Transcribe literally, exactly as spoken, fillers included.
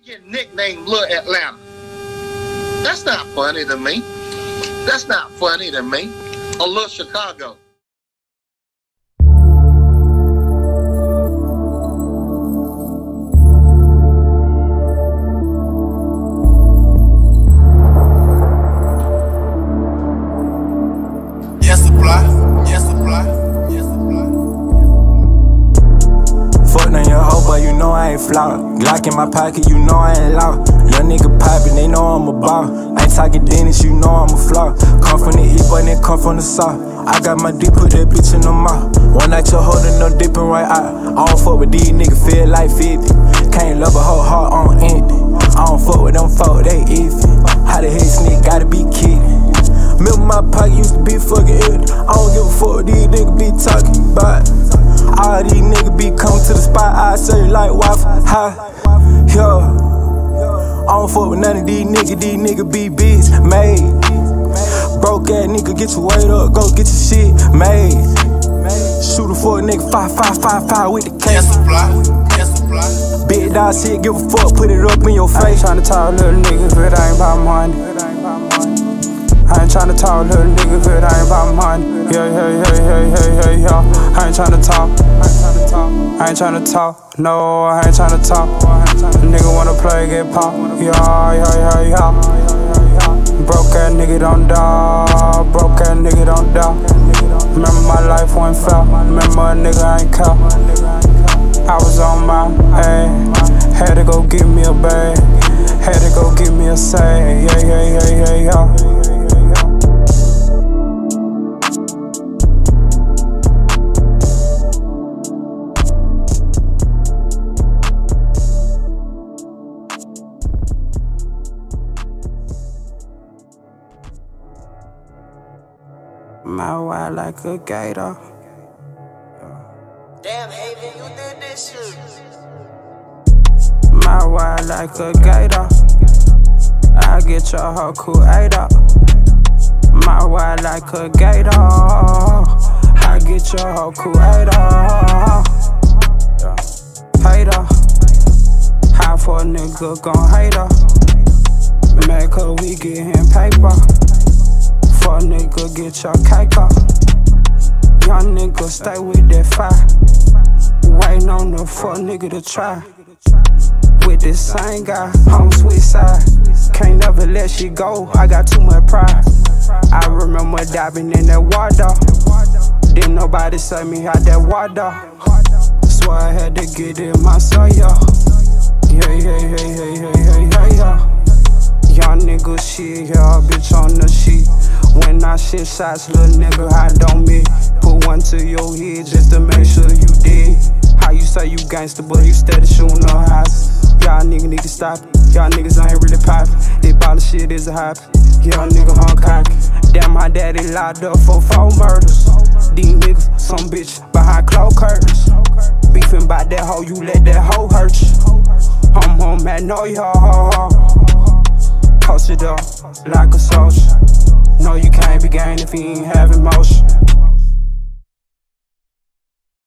get nicknamed Little Atlanta. That's not funny to me. That's not funny to me. Or Little Chicago. Yes, supply. Yes, supply. Yes, supply. Fuck on your hoe, but you know I ain't flawed. Glock in my pocket, you know I ain't loud. Young nigga poppin', they know I'm a ball. Ain't talking Dennis, you know I'm a flaw. Come from the east, but then come from the south. I got my dick, put that bitch in the mouth. One night you're holding, no dipping right out. I don't fuck with these niggas, feel like fifty. Can't love a whole heart on empty. I don't fuck with them folk, they iffy. How the head sneak, gotta be kidding. Remember my pocket used to be fucking empty. I don't give a fuck what these niggas be talking about. All these niggas be coming to the spot, I serve like Wi-Fi. Hi, yo. I don't fuck with none of these niggas, these niggas be bitch made. Broke ass nigga, get your weight up, go get your shit made. Shooter for a nigga, five, five, five, five with the case. Yes, supply. Yes, supply. Big dog shit, give a fuck, put it up in your face. I ain't tryna talk little nigga if it ain't about money. I ain't tryna talk little nigga if it ain't about money. Yeah, yeah, yeah, yeah, yeah, yeah, yeah. I ain't tryna talk. I ain't tryna talk. No, I ain't tryna talk. Nigga wanna play, get pop. Yeah, yeah, yeah, yeah. Broke ass nigga don't die. Broke ass nigga don't die. Remember my life went fair. Remember a nigga ain't caught. I was on my A. Had to go get me a bag. Had to go get me a say. Yeah, yeah, yeah, yeah, yeah. My wild like a gator. Damn, Haven, you did this shit. My wild like a gator. I get your whole creator. My wild like a gator. I get your whole creator. Hater. How for a nigga gon' hate her? Make her we get him paper. For a nigga get your cake up. Young nigga stay with that fire. Waiting on the fuck nigga to try. With this same guy, on sweet side. Can't never let shit go, I got too much pride. I remember diving in that water. Didn't nobody save me out that water. Swear I had to get in my soul, yeah. Yeah, yeah, yeah, yeah, yeah, yeah, yeah, yeah. Young nigga shit, yeah, bitch on the shit. When I shit shots, little nigga, I don't miss. Put one to your head just to make sure you did. How you say you gangster, but you steady shooting no houses. Y'all niggas need to stop it. Y'all niggas ain't really poppin'. This ball of shit is a hobby. Y'all nigga on cocky. Damn, my daddy locked up for four murders. These niggas, some bitch behind closed curtains. Beefing by that hoe, you let that hoe hurt you. I'm home, man, know y'all. Post it up like a soldier. No, you can't be gang if you ain't have emotion.